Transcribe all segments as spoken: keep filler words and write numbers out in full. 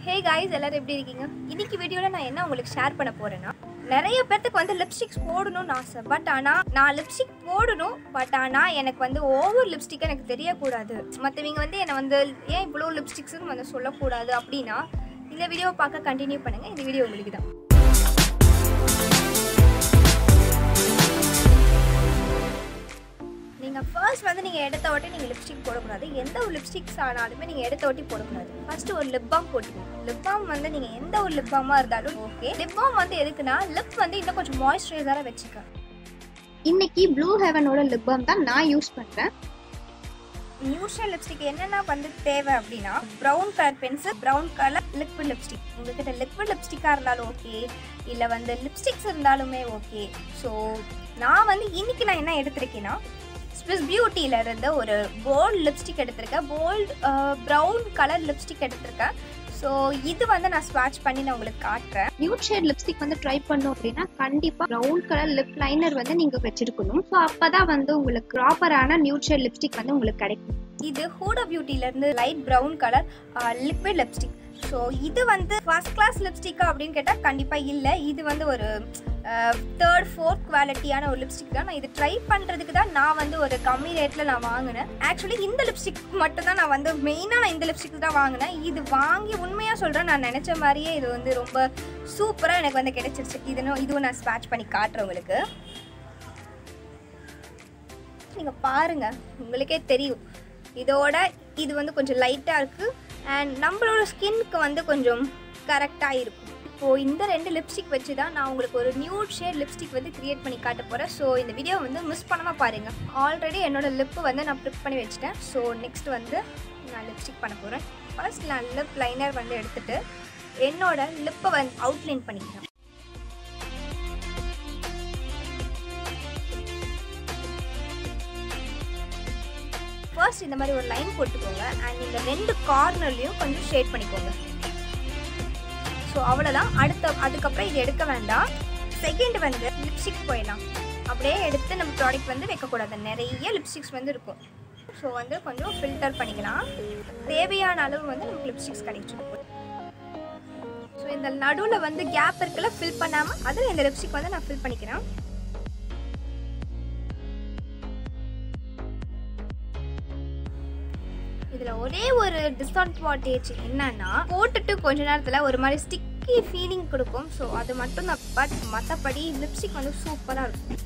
Hey guys, எல்லாரும் எப்படி இருக்கீங்க? இன்னைக்கு வீடியோல நான் என்ன உங்களுக்கு ஷேர் பண்ண போறேன்னா, நிறைய பேருக்கு வந்து லிப்ஸ்டிக்ஸ் போடணும்னு ஆசை. பட் ஆனா நான் லிப்ஸ்டிக் போடணும். பட் ஆனா எனக்கு வந்து ஓவர் லிப்ஸ்டிக் எனக்கு தெரியக்கூடாது. மற்றவங்க வந்து என்னை வந்து ஏன் இவ்வளோ லிப்ஸ்டிக்ஸ்னு வந்து சொல்லக்கூடாது அப்படின்னா, இந்த வீடியோவை பார்க்க கண்டினியூ பண்ணுங்க. இந்த வீடியோ உங்களுக்கு தான். நீங்கள் ஃபர்ஸ்ட் வந்து நீங்கள் எடுத்த வாட்டி நீங்கள் லிப்ஸ்டிக் போடக்கூடாது. எந்த ஒரு லிப்ஸ்டிக்ஸ் ஆனாலுமே நீங்கள் எடுத்த வாட்டி போடக்கூடாது. ஃபர்ஸ்ட் ஒரு லிப் பாம் போட்டுக்கணும். லிப் பாம் வந்து நீங்கள் எந்த ஒரு லிப் பாமாக இருந்தாலும் ஓகே. லிப் பாம் வந்து எதுக்குன்னா லிப் வந்து இன்னும் கொஞ்சம் மாய்ஸ்சரைசராக வச்சுக்க. இன்னைக்கு ப்ளூ ஹெவனோட லிப் பாம் தான் நான் யூஸ் பண்ணுறேன். நியூட்ரல் லிப்ஸ்டிக் என்னென்ன வந்து தேவை அப்படின்னா, brown colour pencil, brown colour liquid lipstick. உங்கள்கிட்ட லிக்விட் லிப்ஸ்டிக்காக இருந்தாலும் ஓகே, இல்லை வந்து லிப்ஸ்டிக்ஸ் இருந்தாலுமே ஓகே. ஸோ நான் வந்து இன்னைக்கு நான் என்ன எடுத்திருக்கேன்னா, ஸ்விஸ் பியூட்டியில் இருந்த ஒரு போல்ட் லிப்ஸ்டிக் எடுத்திருக்கேன். போல்ட் ப்ரௌன் கலர் லிப்ஸ்டிக் எடுத்திருக்கேன். ஸோ இது வந்து நான் ஸ்வாட்ச் பண்ணி நான் உங்களுக்கு காட்டுறேன். நியூட் ஷேட் லிப்ஸ்டிக் வந்து ட்ரை பண்ணோம் அப்படின்னா கண்டிப்பாக ப்ரௌன் கலர் லிப் லைனர் வந்து நீங்கள் வச்சிருக்கணும். ஸோ அப்போ தான் வந்து உங்களுக்கு ப்ராப்பரான நியூட் ஷேட் லிப்ஸ்டிக் வந்து உங்களுக்கு கிடைக்கும். இது ஹூடா பியூட்டிலேருந்து light brown colour liquid lipstick. So இது வந்து ஃபர்ஸ்ட் கிளாஸ் லிப்ஸ்டிக்கா அப்படின்னு கேட்டால் கண்டிப்பாக இல்லை. இது வந்து ஒரு தேர்ட் ஃபோர்த் குவாலிட்டியான ஒரு லிப்ஸ்டிக் தான். நான் இது ட்ரை பண்ணுறதுக்கு தான் நான் வந்து ஒரு கம்மி ரேட்டில் நான் வாங்கினேன். ஆக்சுவலி இந்த லிப்ஸ்டிக் மட்டும் தான் நான் வந்து மெயினாக நான் இந்த லிப்ஸ்டிக் தான் வாங்கினேன். இது வாங்கி உண்மையாக சொல்கிறேன், நான் நினச்ச மாதிரியே இது வந்து ரொம்ப சூப்பராக எனக்கு வந்து கிடைச்சிருச்சு. இதுன்னு இதுவும் நான் ஸ்வாட்ச் பண்ணி காட்டுறேன் உங்களுக்கு. நீங்கள் பாருங்கள், உங்களுக்கே தெரியும். இதோட இது வந்து கொஞ்சம் லைட்டாக இருக்குது அண்ட் நம்மளோட ஸ்கின்னுக்கு வந்து கொஞ்சம் கரெக்டாக இருக்கும். இப்போது இந்த ரெண்டு லிப்ஸ்டிக் வச்சு தான் நான் உங்களுக்கு ஒரு நியூட் ஷேட் லிப்ஸ்டிக் வந்து க்ரியேட் பண்ணி காட்ட போகிறேன். ஸோ இந்த வீடியோ வந்து மிஸ் பண்ணாமல் பாருங்கள். ஆல்ரெடி என்னோடய லிப்பு வந்து நான் ப்ரிப் பண்ணி வச்சுட்டேன். ஸோ நெக்ஸ்ட் வந்து நான் லிப்ஸ்டிக் பண்ண போகிறேன். ஃபர்ஸ்ட் நான் லிப் லைனர் வந்து எடுத்துகிட்டு என்னோட லிப்பை வந்து அவுட்லைன் பண்ணிக்கிறேன். ஃபர்ஸ்ட் இந்த மாதிரி ஒரு லைன் போட்டுக்கோங்க அண்ட் இந்த ரெண்டு கார்னர்லையும் கொஞ்சம் ஷேட் பண்ணிக்கோங்க. ஸோ அவ்வளோதான். அடுத்த அதுக்கப்புறம் இது எடுக்க வேண்டாம். செகண்ட் வந்து லிப்ஸ்டிக் போயிடலாம். அப்படியே எடுத்து நம்ம ப்ராடக்ட் வந்து வைக்கக்கூடாது. நிறைய லிப்ஸ்டிக்ஸ் வந்து இருக்கும். ஸோ வந்து கொஞ்சம் ஃபில்டர் பண்ணிக்கலாம். தேவையான அளவு வந்து நமக்கு லிப்ஸ்டிக்ஸ் கிடைச்சிருக்கும். ஸோ இந்த நடுவில் வந்து கேப் இருக்குல்ல, ஃபில் பண்ணாமல் அதில் இந்த லிப்ஸ்டிக் வந்து நான் ஃபில் பண்ணிக்கிறேன். இதில் ஒரே ஒரு டிஸ்அட்வான்டேஜ் என்னன்னா, போட்டுட்டு கொஞ்ச நேரத்தில் ஒரு மாதிரி ஸ்டிக்கி ஃபீலிங் கொடுக்கும். ஸோ அது மட்டும் தான். பட் மற்றபடி லிப்ஸ்டிக் வந்து சூப்பராக இருக்கும்.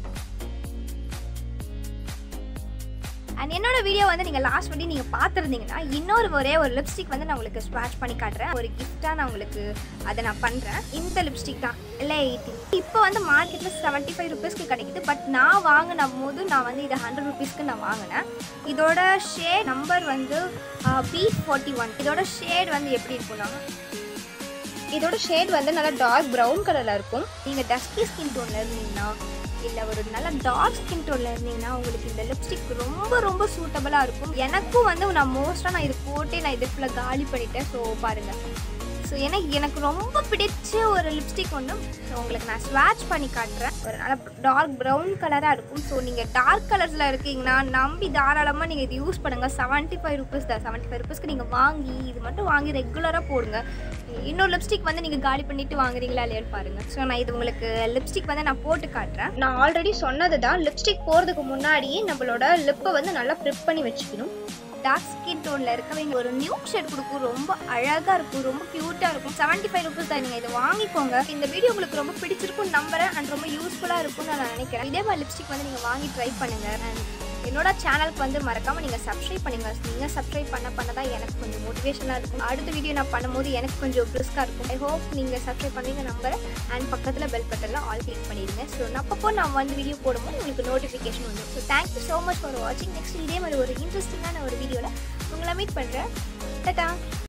அண்ட் என்னோட வீடியோ வந்து நீங்கள் லாஸ்ட் வண்டி நீங்கள் பார்த்துருந்தீங்கன்னா இன்னொரு ஒரே ஒரு லிப்ஸ்டிக் வந்து நான் உங்களுக்கு ஸ்வாட்ச் பண்ணி காட்டுறேன். ஒரு கிஃப்டாக நான் உங்களுக்கு அதை நான் பண்ணுறேன். இந்த லிப்ஸ்டிக் தான் எல்லாம் எயிட்டி. இப்போ வந்து மார்க்கெட்டில் செவன்ட்டி ஃபைவ் ருபீஸ்க்கு கிடைக்குது. பட் நான் வாங்கின போது நான் வந்து இதை ஹண்ட்ரட் ருபீஸ்க்கு நான் வாங்கினேன். இதோட ஷேட் நம்பர் வந்து பி ஃபார்ட்டி ஒன். இதோட ஷேட் வந்து எப்படி இருக்குன்னா, இதோட ஷேட் வந்து நல்லா டார்க் ப்ரௌன் கலரில் இருக்கும். நீங்கள் டஸ்கி ஸ்கின் டோனில் இருந்தீங்கன்னா, இல்லை ஒரு நல்ல டார்க் ஸ்கின் டோனில் இருந்தீங்கன்னா உங்களுக்கு இந்த லிப்ஸ்டிக் ரொம்ப ரொம்ப சூட்டபுளாக இருக்கும். எனக்கும் வந்து நான் மோஸ்ட்டாக நான் இது போட்டே நான் இது ஃபுல்லாக காலி பண்ணிட்டேன். ஸோ பாருங்கள். ஸோ எனக்கு எனக்கு ரொம்ப பிடிச்ச ஒரு லிப்ஸ்டிக் ஒன்று உங்களுக்கு நான் ஸ்வாட்ச் பண்ணி காட்டுறேன். ஒரு நல்ல டார்க் ப்ரௌன் கலராக இருக்கும். ஸோ நீங்கள் டார்க் கலர்ஸில் இருக்கீங்கன்னா நம்பி தாராளமாக நீங்கள் இது யூஸ் பண்ணுங்கள். செவன்ட்டி ஃபைவ் ருபீஸ் தான். செவன்ட்டி ஃபைவ் ருபீஸ்க்கு நீங்கள் வாங்கி இது மட்டும் வாங்கி ரெகுலராக போடுங்க. இன்னொரு லிப்ஸ்டிக் வந்து நீங்கள் காலி பண்ணிவிட்டு வாங்குறீங்களா இல்லையான்னு பாருங்கள். ஸோ நான் இது உங்களுக்கு லிப்ஸ்டிக் வந்து நான் போட்டு காட்டுறேன். நான் ஆல்ரெடி சொன்னது தான், லிப்ஸ்டிக் போகிறதுக்கு முன்னாடியே நம்மளோட லிப்பை வந்து நல்லா ப்ரிப் பண்ணி வச்சுக்கணும். டார்க் ஸ்கின் டோனில் இருக்கவங்க ஒரு நியூட் ஷேட் கொடுக்கும். ரொம்ப அழகாக இருக்கும், ரொம்ப க்யூட்டாக இருக்கும். செவன்ட்டி ஃபைவ் ருபீஸ் தான். நீங்கள் இதை வாங்கிக்கோங்க. இந்த வீடியோ உங்களுக்கு ரொம்ப பிடிச்சிருக்குன்னு நம்புறேன் அண்ட் ரொம்ப யூஸ்ஃபுல்லாக இருக்கும்னு நான் நினைக்கிறேன். இதே மாதிரி லிப்ஸ்டிக் வந்து நீங்கள் வாங்கி ட்ரை பண்ணுங்கள். அண்ட் என்னோட சேனலுக்கு வந்து மறக்காமல் நீங்கள் சப்ஸ்கிரைப் பண்ணுங்கள். நீங்கள் சப்ஸ்கிரைப் பண்ண பண்ண தான் எனக்கு கொஞ்சம் மோட்டிவேஷனாக இருக்கும். அடுத்த வீடியோ நான் பண்ணும்போது எனக்கு கொஞ்சம் ப்ரிஸ்காக இருக்கும். ஐ ஹோப் நீங்கள் சப்ஸ்கிரைப் பண்ணுவீங்க நம்புறேன். அண்ட் பக்கத்தில் பெல் பட்டனில் ஆல் கிளிக் பண்ணிடுங்க. ஸோ நான் அப்பப்போ நான் வந்து வீடியோ போடும்போது உங்களுக்கு நோட்டிஃபிகேஷன் வந்துடும். So thank you so much for வாட்சிங். நெக்ஸ்ட் இதே மாதிரி ஒரு இன்ட்ரெஸ்டிங்கான ஒரு வீடியோவில் உங்களை மீட் பண்ணுறேன். டாடா.